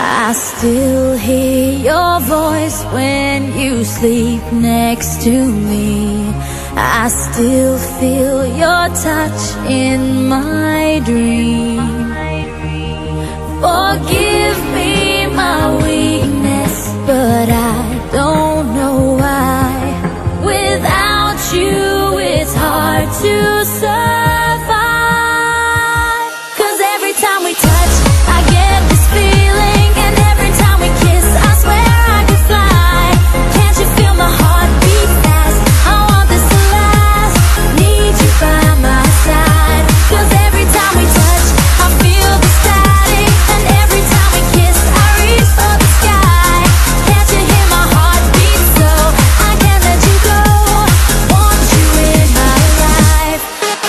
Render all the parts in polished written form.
I still hear your voice when you sleep next to me. I still feel your touch in my dream. Forgive me my weakness, but I don't know why. Without you, it's hard to survive. 'Cause every time we touch, I get this feeling, and every time we kiss, I swear I could fly. Can't you feel my heart beat fast? I want this to last. Need you by my side. 'Cause every time we touch, I feel the static, and every time we kiss, I reach for the sky. Can't you hear my heart beat? So I can't let you go. Want you in my life.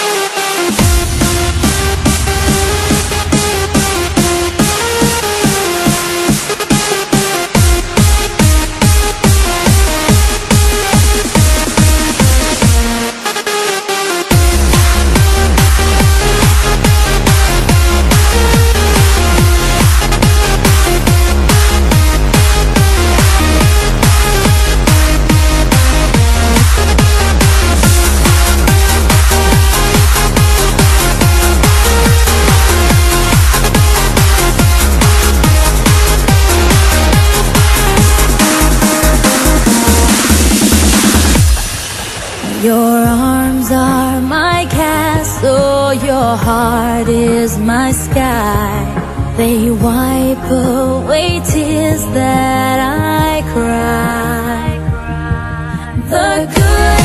Your arms are my castle, your heart is my sky. They wipe away tears that I cry. The good